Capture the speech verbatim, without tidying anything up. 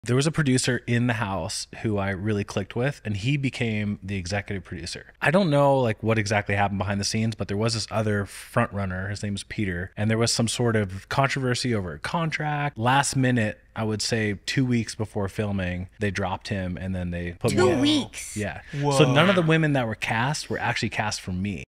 There was a producer in the house who I really clicked with, and he became the executive producer. I don't know like what exactly happened behind the scenes, but there was this other front runner. His name was Peter, and there was some sort of controversy over a contract. Last minute, I would say two weeks before filming, they dropped him, and then they put Two me in. weeks. Yeah. Whoa. So none of the women that were cast were actually cast for me.